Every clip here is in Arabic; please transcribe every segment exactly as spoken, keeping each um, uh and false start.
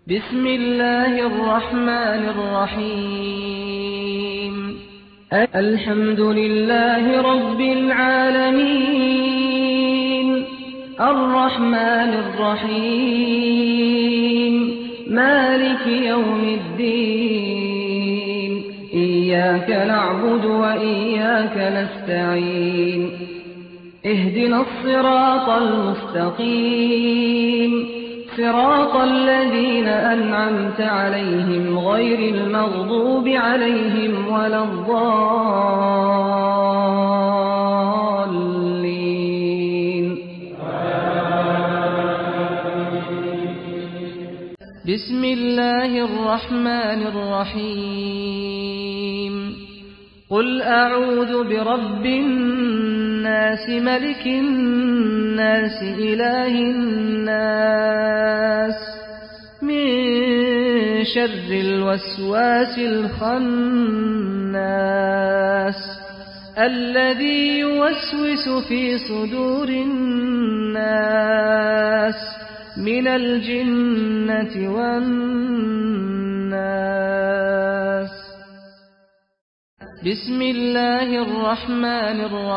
بسم الله الرحمن الرحيم. الحمد لله رب العالمين، الرحمن الرحيم، مالك يوم الدين، إياك نعبد وإياك نستعين، اهدنا الصراط المستقيم، صراط الذين أنعمت عليهم غير المغضوب عليهم ولا الضالين. بسم الله الرحمن الرحيم. قل أعوذ برب الناس، ملك الناس، إله الناس، من شر الوسواس الخناس، الذي يوسوس في صدور الناس من الجنة والناس. بسم الله الرحمن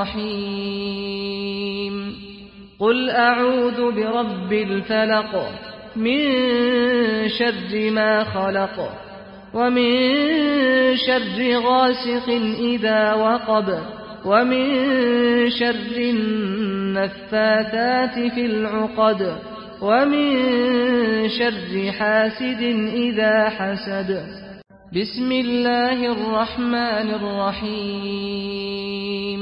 الرحيم. قل أعوذ برب الفلق، من شر ما خلق، ومن شر غاسق إذا وقب، ومن شر النفاثات في العقد، ومن شر حاسد إذا حسد. بسم الله الرحمن الرحيم.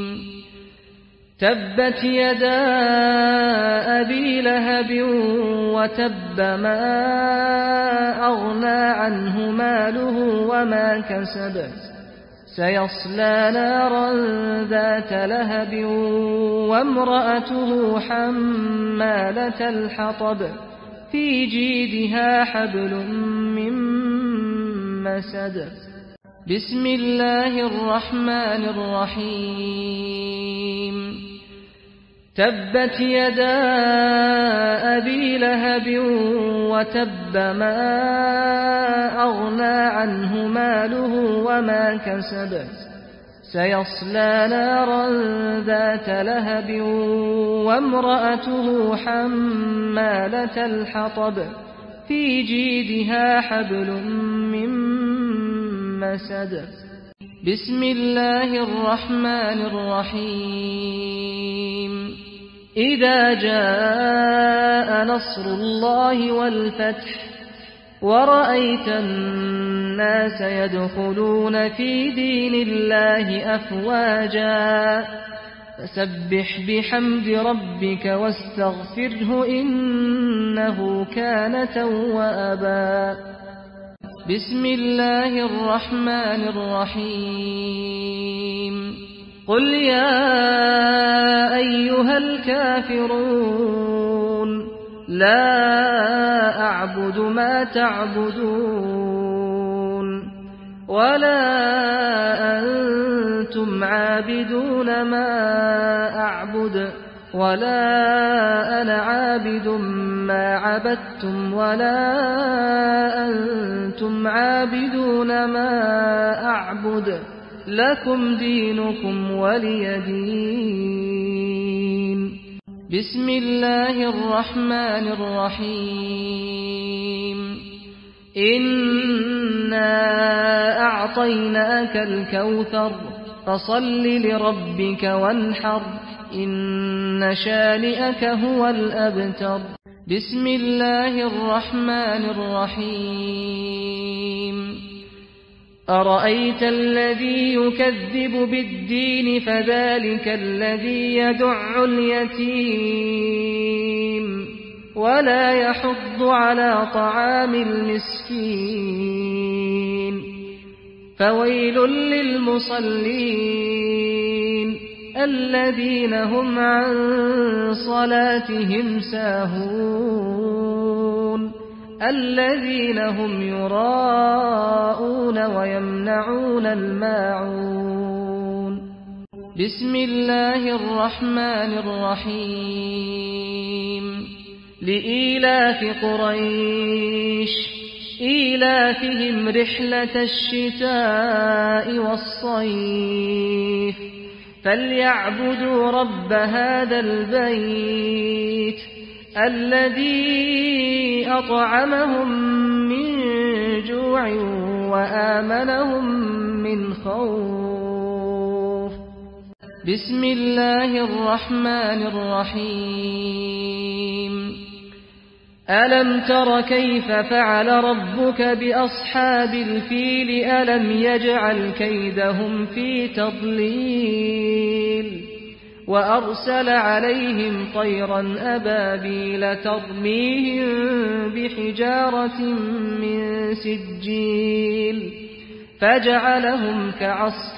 تبت يدا أبي لهب وتب، ما أغنى عنه ماله وما كسب، سيصلى نارا ذات لهب وامرأته حمالة الحطب، في جيدها حبل من مسد. بسم الله الرحمن الرحيم. تبت يدا أبي لهب وتب، ما أغنى عنه ماله وما كسب، سيصلى نارا ذات لهب وامرأته حمالة الحطب، في جيدها حبل من مسد. بسم الله الرحمن الرحيم. إذا جاء نصر الله والفتح، ورأيت الناس يدخلون في دين الله أفواجا، فسبح بحمد ربك واستغفره، إنه كان توابا. بسم الله الرحمن الرحيم. قل يا أيها الكافرون، لا أعبد ما تعبدون، ولا أنتم عابدون ما أعبد، ولا أنا عابد ما عبدتم، ولا أنتم عابدون ما أعبد، لكم دينكم ولي دين. بسم الله الرحمن الرحيم. إنا أعطيناك الكوثر، فصل لربك وانحر، إن شانئك هو الأبتر. بسم الله الرحمن الرحيم. أرأيت الذي يكذب بالدين، فذلك الذي يدع اليتيم، ولا يحض على طعام المسكين، فويل للمصلين، الذين هم عن صلاتهم ساهون، الذين هم يراءون ويمنعون الماعون. بسم الله الرحمن الرحيم. لإيلاف قريش لإيلافهم رحلة الشتاء والصيف فليعبدوا رب هذا البيت الذي أطعمهم من جوع وآمنهم من خوف. بسم الله الرحمن الرحيم. ألم تر كيف فعل ربك بأصحاب الفيل ألم يجعل كيدهم في تضليل وأرسل عليهم طيرا أبابيل ترميهم بحجارة من سجيل فجعلهم كعصف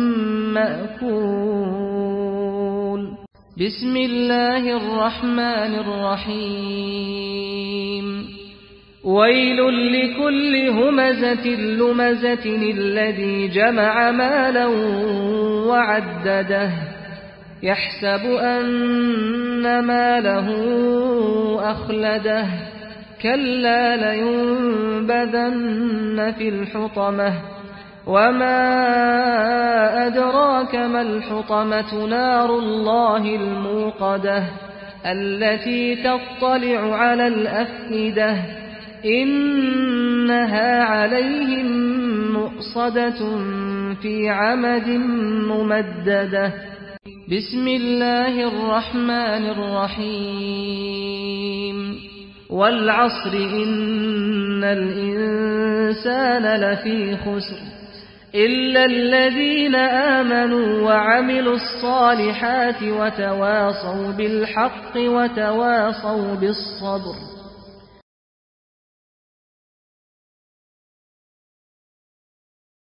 مأكول. بسم الله الرحمن الرحيم. ويل لكل همزة لمزة الذي جمع مالا وعدده يحسب أن ماله أخلده كلا لينبذن في الحطمة وما أدراك ما الحطمة نار الله الموقدة التي تطلع على الأفئدة إنها عليهم مؤصدة في عمد ممددة. بسم الله الرحمن الرحيم. والعصر إن الإنسان لفي خسر إلا الذين آمنوا وعملوا الصالحات وتواصوا بالحق وتواصوا بالصبر.